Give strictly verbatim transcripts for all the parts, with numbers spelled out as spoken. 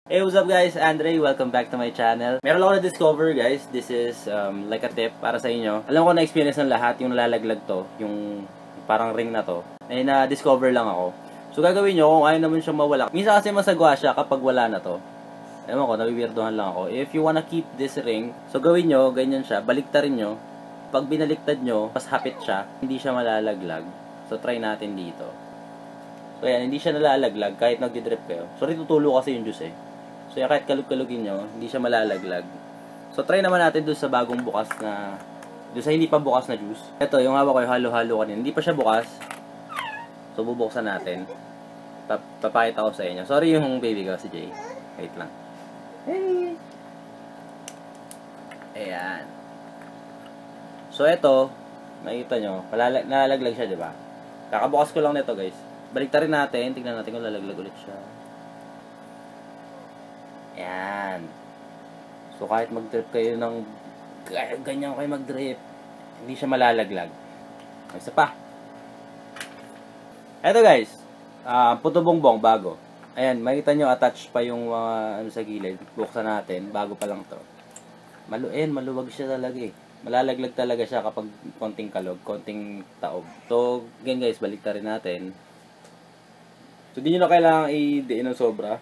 Hey, what's up guys? Andre, welcome back to my channel. Meron ako na-discover guys. This is um, like a tip para sa inyo. Alam ko na-experience ng lahat yung nalalaglag to. Yung parang ring na to. Ay na-discover lang ako. So gagawin nyo kung ayaw naman siya mawala. Minsan kasi masagwa siya kapag wala na to. Alam ko, nabiwirdohan lang ako. If you wanna keep this ring, so gawin nyo, ganyan siya. Baliktarin nyo. Pag binaliktad nyo, pas hapit siya, hindi siya malalaglag. So try natin dito. So yan, hindi siya nalalaglag kahit nagdi-drip kayo. Sorry, tutulo kasi yung juice eh. So yan, kahit kalug-kalugin nyo, hindi siya malalaglag. So try naman natin doon sa bagong bukas na, doon sa hindi pa bukas na juice. Ito, yung hawak ko yung halo-halo kanina. Hindi pa siya bukas. So bubuksan natin. Pap papakita ko sa inyo. Sorry yung baby ko, si Jay. Wait lang. Hey! Ayan. So ito, makikita nyo, nalalaglag siya, di ba? Kakabukas ko lang nito guys. Baliktarin natin, tignan natin kung lalaglag ulit siya. Ayan. So kahit mag-drip kayo ng ganyan kayo mag-drip, hindi siya malalaglag. Isa pa. Eto guys, uh, puto bongbong bago. Ayan, makita nyo attach pa yung mga uh, ano sa gilid. Buksan natin, bago pa lang to. Malu ayan, maluwag siya talaga eh. Malalaglag talaga siya kapag konting kalog, konting taob. So, again guys, baliktarin natin. So, di nyo na kailangan i-diin ng sobra.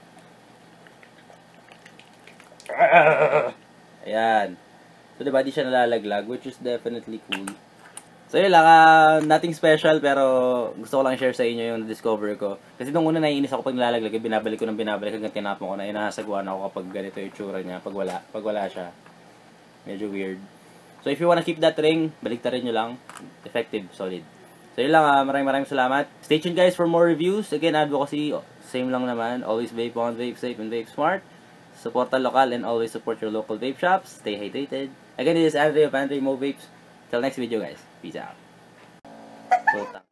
Ayan. So, diba, di siya nalalaglag, which is definitely cool. So, yun lang, uh, nothing special, pero gusto ko lang share sa inyo yung na-discover ko. Kasi nung una, naiinis ako pag nalalaglag, binabalik ko ng binabalik hanggang tinapon ko na, inahasagwan ako kapag ganito yung tsura niya, pag wala, pag wala siya. Medyo weird. So, if you wanna keep that ring, baliktarin nyo lang. Effective, solid. So, yun lang, uh, maraming maraming salamat. Stay tuned guys for more reviews. Again, advocacy, same lang naman. Always vape on, vape safe, and vape smart. Support the local and always support your local vape shops. Stay hydrated. Again, this is Andre of Andre Mo Vapes. Till next video guys. Peace out. So,